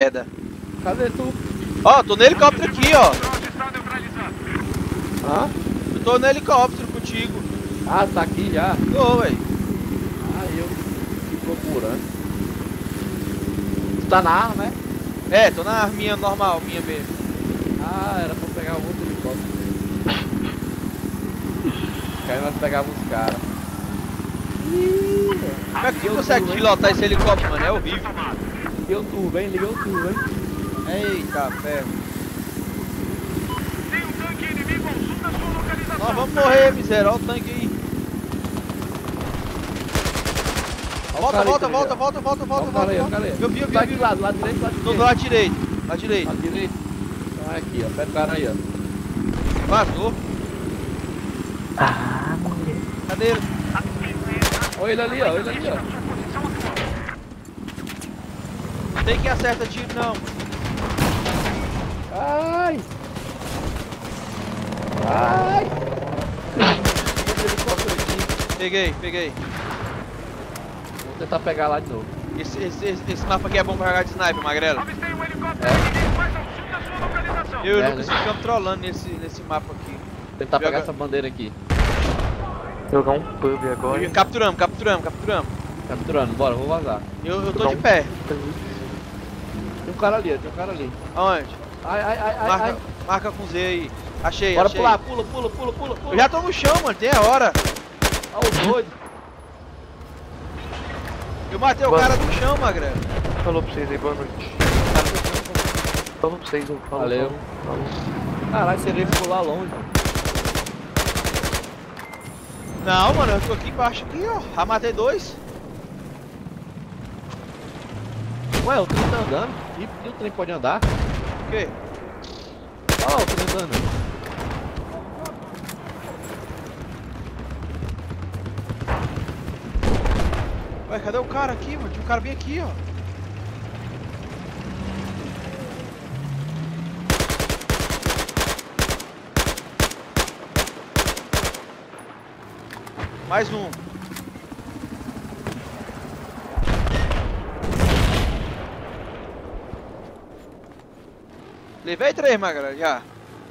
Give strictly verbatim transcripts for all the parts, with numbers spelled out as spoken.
queda. Cadê tu? Ó, tô no helicóptero aqui, ó. Hã? Eu tô no helicóptero contigo. Ah, tá aqui já. Tô, véi. Ah, eu te procurando. Tu tá na arma, né? É, tô na arminha normal, minha mesmo. Ah, era pra pegar o outro helicóptero. Que aí nós pegávamos os caras. Como é que tu consegue pilotar esse helicóptero, mano? É horrível. Liguei o turbo, hein? Liguei o turbo, hein? Eita, ferro. Tem um tanque inimigo ao sul da sua localização. Nós vamos morrer, miséria. Olha o tanque aí. Volta, volta, volta, volta, volta, volta, volta. Eu vi, eu vi, Tá eu aqui vi. lado, lado direito, lado Tô direito. do lado direito. Lado direito. Lado direito. Então é aqui, ó. Pega o cara aí, ó. Vazou. Ah, mulher. Cadê ele? Olha ele ali, ó. Olha ele ali, ó. Não tem que acerta tiro, não. Ai! Ai! Peguei, peguei. Vou tentar pegar lá de novo. Esse, esse, esse, esse mapa aqui é bom pra jogar de sniper, magrela. Avistei um helicóptero inimigo mais ao sul da sua localização. Eu e o É, Lucas né? ficamos trollando nesse, nesse mapa aqui. Vou tentar pegar Joga- essa bandeira aqui. Jogar um pub agora. Capturamos, capturamos, capturamos. Capturando, bora, vou vazar. Eu, eu tô de pé. Tem um cara ali, ó, tem um cara ali. Aonde? Ai, ai, ai, ai, Marca, ai. marca com Z aí. Achei, Bora achei. pular, pula, pula, pula, pula, pula. Eu já tô no chão, mano. Tem a hora. Olha o doido. Eu matei o Boa. cara do chão, magrela. Falou pra vocês aí, boa noite. Falou pra vocês, eu falo. Valeu. Falou. Caralho, você veio pular longe, mano. Não, mano. Eu tô aqui embaixo, aqui, ó. Já matei dois. Ué, o trem tá andando. E, e o trem pode andar? O quê? Olha lá o trem andando. Ué, cadê o cara aqui, mano? Tinha um cara bem aqui, ó. Mais um. Levei três, magra, já.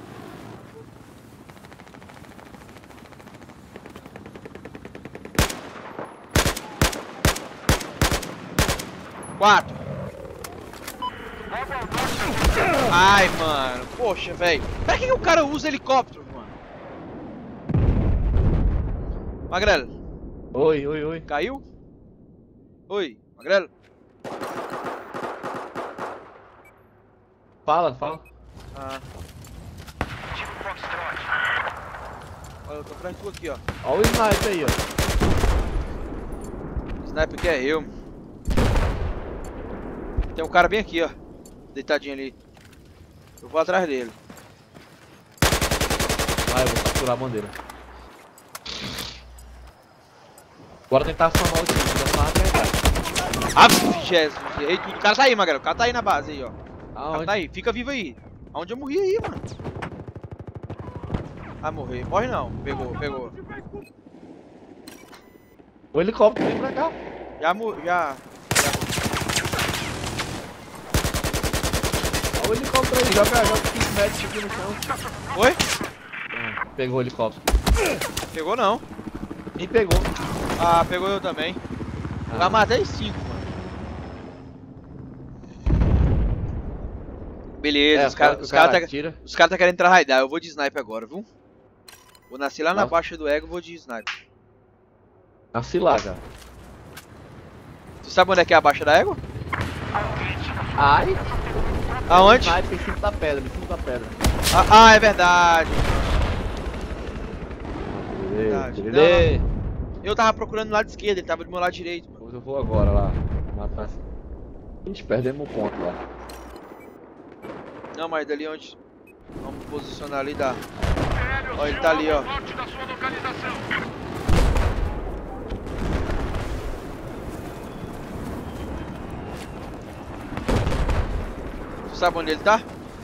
Quatro. Ai, mano. Poxa, velho. Pra que, que o cara usa helicóptero, mano? Magrelo, Oi, oi, oi. caiu? Oi, Magrelo. Fala, fala. Ah. Olha, eu tô atrás de tu aqui, ó. Olha o sniper aí, ó. Sniper que é eu. Tem um cara bem aqui, ó. Deitadinho ali. Eu vou atrás dele. Vai, eu vou capturar a bandeira. Bora tentar somar o time, já tá atrás. Ah, Jesus. Ei, tudo. O cara tá aí, Magrelo. O cara tá aí na base aí, ó. O cara Aonde? tá aí. Fica vivo aí. Aonde eu morri aí, mano? Ah, morri. Morre não. Pegou, pegou. O helicóptero vem pra cá. Já morri. Já. Olha o helicóptero aí, joga, joga quinze metros aqui no chão. Oi? Ah, pegou o helicóptero. Pegou não. Me pegou. Ah, pegou eu também. Ah. Já matei cinco, mano. Beleza, É, os caras o os cara cara tá, tira. os cara tá querendo entrar raidar. Eu vou de sniper agora, viu? Vou nascer lá na Tá. baixa do ego, vou de sniper. Assim lá, já. Tu sabe onde é que é a baixa da égua? Ai. Aonde? Sniper em cima da pedra, em cima da pedra. Ah, ah, é verdade. Verdade. Beleza. Eu tava procurando no lado esquerdo, ele tava do meu lado direito, mano. Pois eu vou agora lá. Matar. Ixi, perdemos um ponto lá. Não, mas dali onde. Vamos posicionar ali, dá. Ó, ele tá ali, ó. Norte da sua localização. Tu sabe onde ele tá?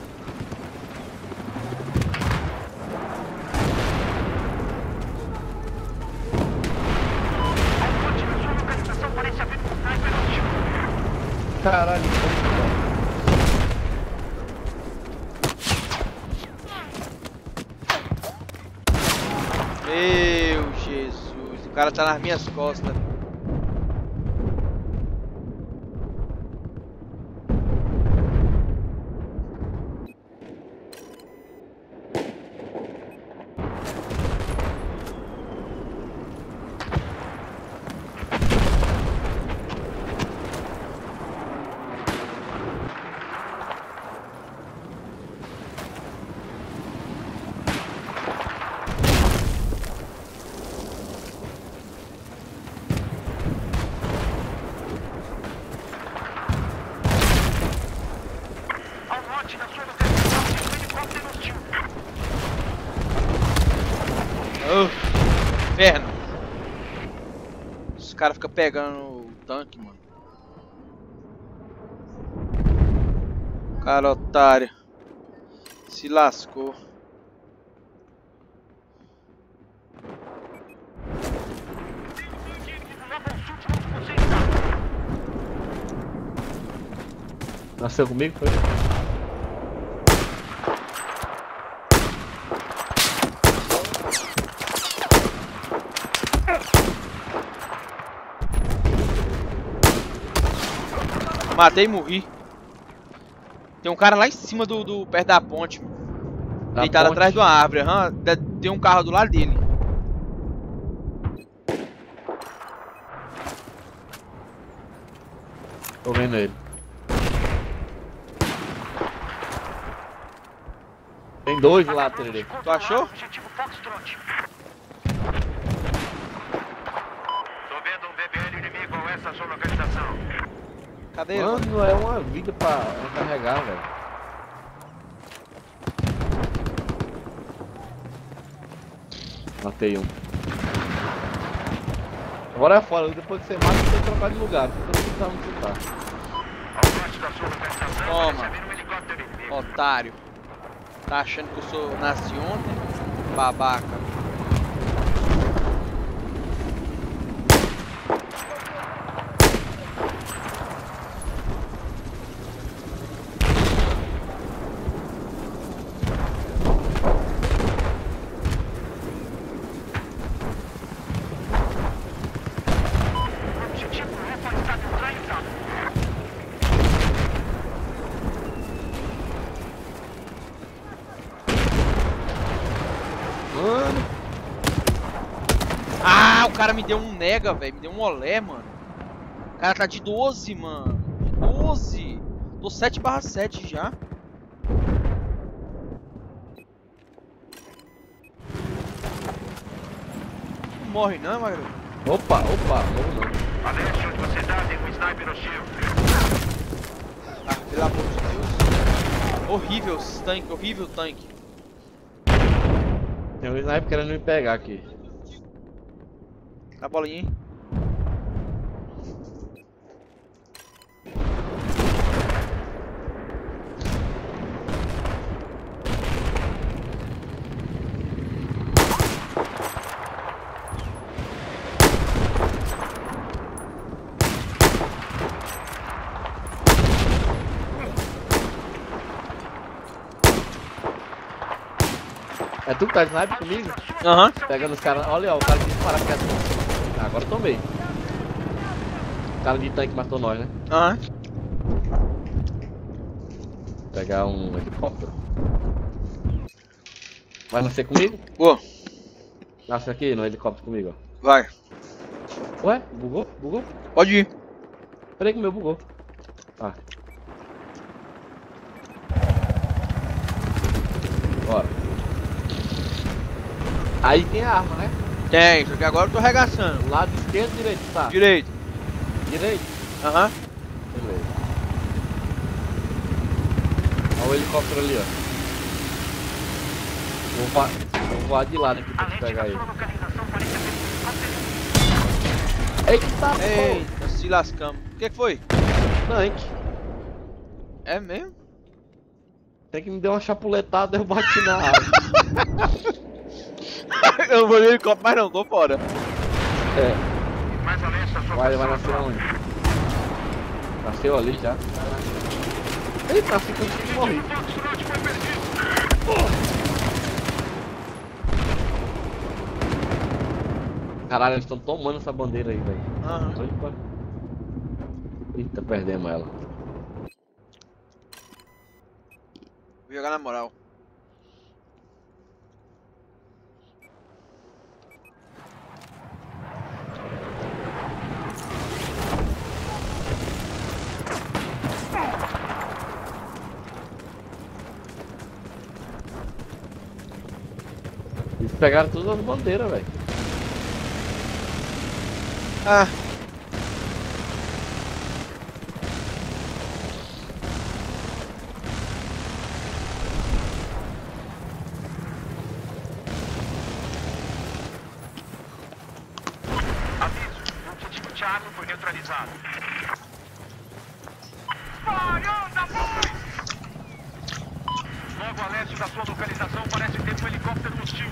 Norte da sua localização parece haver um sniper ativo. Caralho. O cara tá nas minhas costas. Oh, inferno. Os caras ficam pegando o tanque, mano. Cara otário. Se lascou. Nasceu comigo, foi? Matei e morri. Tem um cara lá em cima do, do perto da ponte, mano. Da Deitado ponte? atrás de uma árvore, aham. Tem um carro do lado dele. Tô vendo ele. Tem dois lá, Tererê. Tu achou? Objetivo Foxtrot. Tô vendo um B B L inimigo a essa sua localização. Cadê ele? mano? Mano, é uma vida pra carregar, velho. Matei um. Agora é fora, depois que você mata, você tem que trocar de lugar. Você não sabe onde você tá. Ao norte da sua localização, Toma. recebendo um helicóptero inimigo. Otário. Tá achando que eu sou nasci ontem? Babaca. Objetivo Alfa está neutralizado. Mano, Ah, o cara me deu um nega, velho. Me deu um olé, mano. O cara tá de doze, mano. De doze. Tô sete barra sete já. Não morre não, Magro. opa, opa, morro não. A leste onde você tá tem um sniper hostil. Ah, pelo amor de Deus. Horrível esse tanque, horrível tanque. Tem um sniper querendo me pegar aqui. Dá a bolinha, hein? É tu que tá de sniper comigo? Aham. Pegando os caras. Olha, ó, o cara que disparar com essa. Ah, agora eu tomei. O cara de tanque matou nós, né? Aham. Vou pegar um helicóptero. Vai nascer comigo? Boa. Nasce aqui no helicóptero comigo, Vai. ó. Ué? Bugou? Bugou? Pode ir. Peraí que o meu bugou. Ah. Bora. Aí tem a arma, né? Tem, só que agora eu tô arregaçando. Lado esquerdo, direito, tá? Direito. Direito? Aham. Beleza. Olha o helicóptero ali, ó. Vou voar, vou voar de lado aqui pra A te leste pegar da ele. sua localização parece aquele helicóptero. Eita, porra! Eita, se lascamos. O que que foi? Tanque. É mesmo? Tem que me dar uma chapuletada, eu bati na água. Eu não vou no helicóptero mais não, tô fora. É. Mais a leste da sua Vai, vai posição. nascer onde? Nasceu ali já. Eita, nasci contigo e morri. Foxtrot foi perdido. Caralho, eles estão tomando essa bandeira aí, velho. Aham. Olha. Eita, perdemos ela. Vou jogar na moral. Eles pegaram todas as bandeiras, velho. Ah. Aviso, o objetivo Charlie foi neutralizado. Parada, foi! Logo a leste da sua localização parece ter um helicóptero hostil.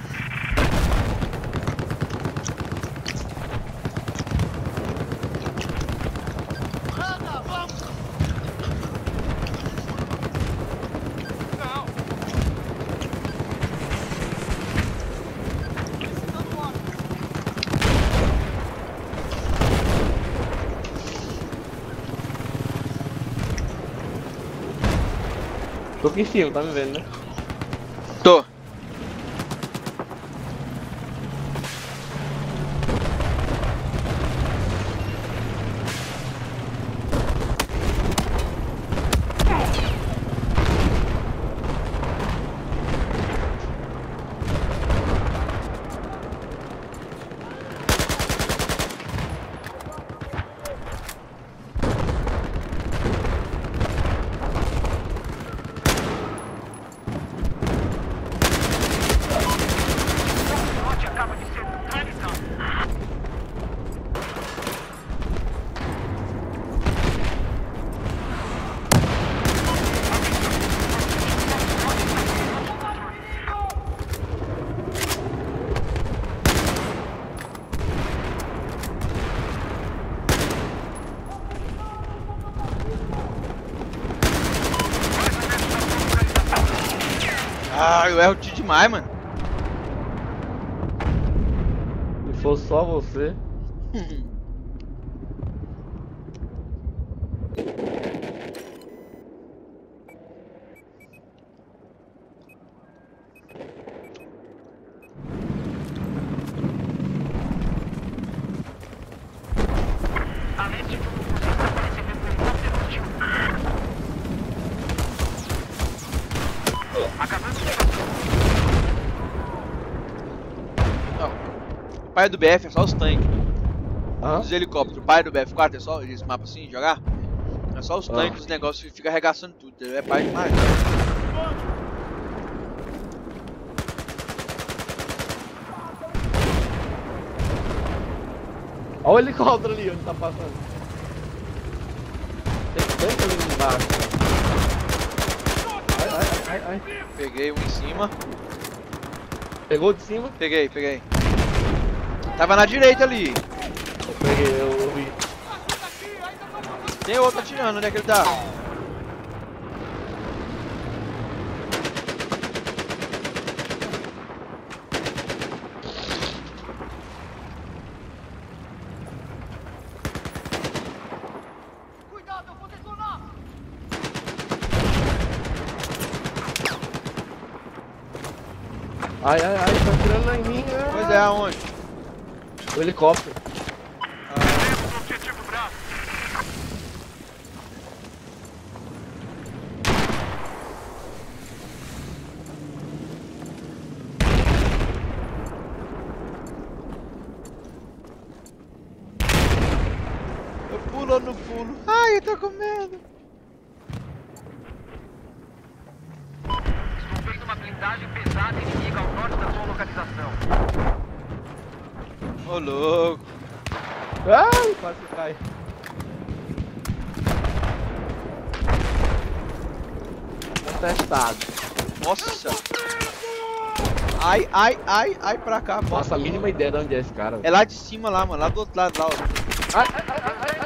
Tô aqui em cima, tá me vendo, né? Tô. Ah, eu erro tiro demais, mano. Se for só você. O pai do B F é só os tanques. Aham. Os helicópteros. O pai do B F quatro é só esse mapa assim, jogar. É só os Ah. tanques, os negócios fica arregaçando tudo. É pai demais. Olha o helicóptero ali onde tá passando. Tem tanto ali embaixo. Ai, ai, ai, ai. Peguei um em cima. Pegou de cima? Peguei, peguei. Tava na direita ali. Eu peguei, eu vi. Tem outro atirando, onde é que ele tá? Ai, ai, ai, tá atirando lá em mim. Ai. Pois é, aonde? O helicóptero. Temos o objetivo Bravo. Eu pulo ou não pulo? Ai, eu tô com medo. Estou vendo uma blindagem pesada inimiga ao norte da sua localização. Ô louco. Ai, quase que cai. Contestado. Nossa. Ai, ai, ai, ai pra cá. Nossa, a mínima ideia de onde é esse cara. É lá de cima lá, mano. Lá do outro lado lá, ó. Ai, ai, ai, ai, ai,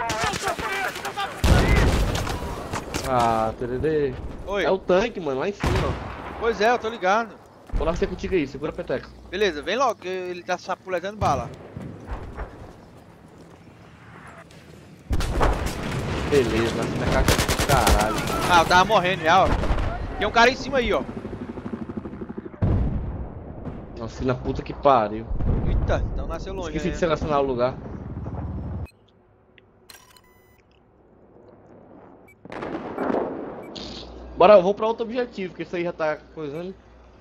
ai. Ah, Tererê. Oi. É o tanque, mano, lá em cima. Pois é, eu tô ligado. Vou nascer contigo aí, segura a peteca. Beleza, vem logo, que ele tá sapuletando bala. Beleza, nasci na caixa do caralho. Ah, eu tava morrendo já, ó. Tem um cara em cima aí, ó. Nasci na puta que pariu. Eita, então nasceu longe. Esqueci né? de selecionar o lugar. Bora, eu vou pra outro objetivo, porque isso aí já tá coisando.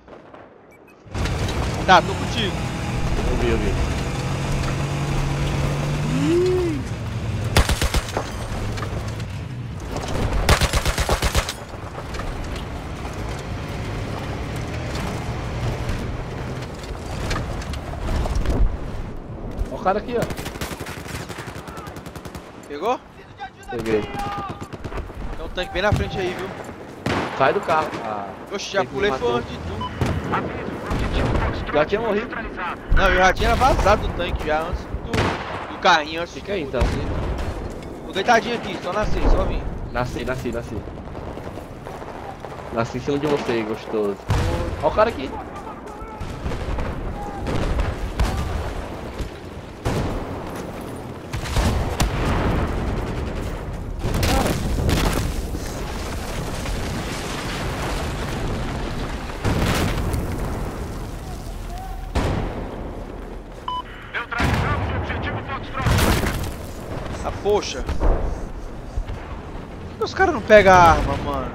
Tá, tô contigo. Eu vi, eu vi. Ó o cara aqui, ó. Pegou? Peguei. Tem um tanque bem na frente aí, viu? Sai do carro. Ah, Oxe, já Tem que pulei matar. foi antes de tu. já tinha morrido. Não, eu já tinha vazado do tanque já antes do, do carrinho. Antes Fica aí de então. Tô deitadinho aqui, só nascer, só vim. Nasci, nasci, nasci. Nasci em cima de você, gostoso. Ó o cara aqui. Neutralizamos o objetivo Foxtrot. Ah, poxa. Por que os caras não pegam a arma, mano?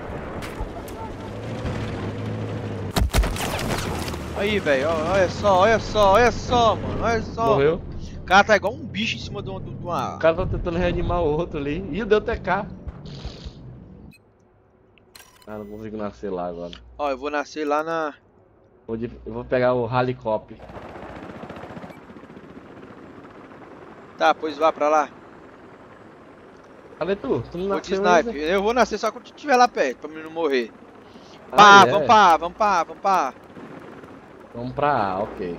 Aí, velho, ó, olha só, olha só, olha só, mano, olha só. Morreu. O cara tá igual um bicho em cima de uma. De uma... O cara tá tentando reanimar o outro ali. Ih, deu T K. Ah, não consigo nascer lá agora. Ó, eu vou nascer lá na. Vou de- Eu vou pegar o helicóptero. Tá, pois vá pra lá. Cadê tu? Tu não Vou de nasceu sniper. ainda? Eu vou nascer só quando tu estiver lá perto, pra mim não morrer. Ah, Pá, é? vamos pá, vamos pá, vamos pá. Vamos pra A, ok.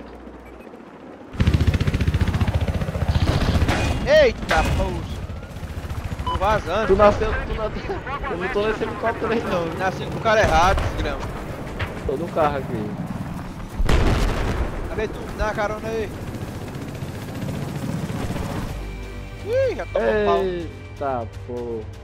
Eita, poxa. Tô vazando. Tu nasceu, tu nasceu. Eu não tô nesse helicóptero aí não. Nasci com o cara errado, desgrama. Tô no carro aqui. Cadê tu? Dá uma carona aí. Ih, já tomou um pau. Eita, pô.